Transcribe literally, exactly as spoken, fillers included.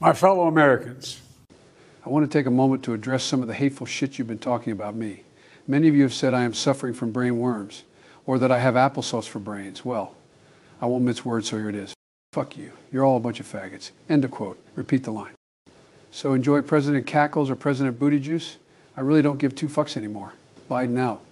My fellow Americans, I want to take a moment to address some of the hateful shit you've been talking about me. Many of you have said I am suffering from brain worms, or that I have applesauce for brains. Well, I won't mince words, so here it is. Fuck you. You're all a bunch of faggots. End of quote. Repeat the line. So enjoy President Cackles or President Booty Juice? I really don't give two fucks anymore. Biden out.